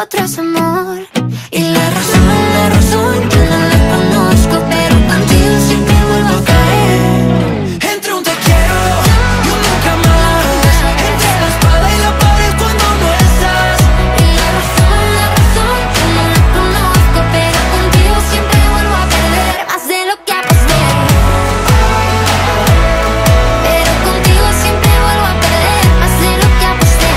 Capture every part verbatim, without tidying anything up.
otro es amor. Y la razón, la razón yo no la conozco, pero contigo siempre vuelvo a caer. Entre un te quiero y un nunca más, entre la espada y la pared cuando no estás. Y la razón, la razón yo no la conozco, pero contigo siempre vuelvo a perder más de lo que aposté. Pero contigo siempre vuelvo a perder más de lo que aposté.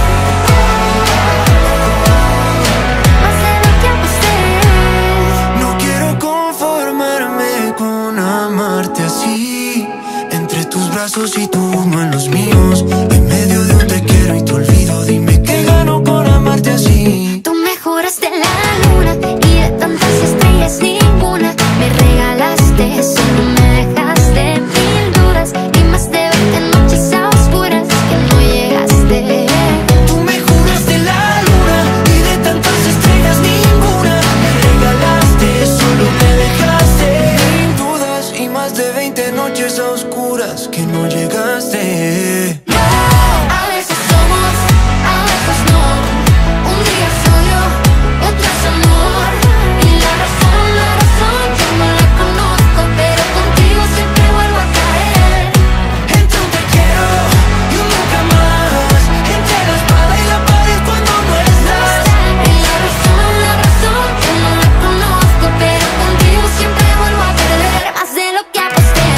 Más de lo que aposté. No quiero conformarme con amarte así, entre tus brazos y tu mano en los míos, en medio de un te quiero y te olvido. Dime qué gano con amarte así. Tú me juraste la luna y de tantas estrellas ninguna. Me regalaste, solo me dejaste mil dudas y más de veinte noches a oscuras que no llegaste. Tú me juraste la luna y de tantas estrellas ninguna. Me regalaste, solo me dejaste sin dudas y más de veinte noches a oscuras que no llegaste. A veces somos, a veces no. Un día soy yo, otro es amor. Y la razón, la razón yo no la conozco, pero contigo siempre vuelvo a caer. Entre un te quiero y un nunca más, entre la espada y la pared cuando no estás. Y la razón, la razón yo no la conozco, pero contigo siempre vuelvo a perder más de lo que aposté.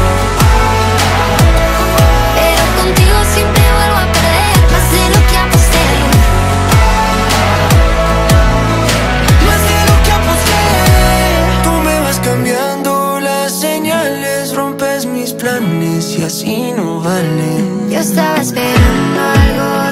Pero contigo siempre vuelvo a perder más de lo que aposté. Más de lo que aposté. Tú me vas cambiando las señales, rompes mis planes y así no vale. Yo estaba esperando algo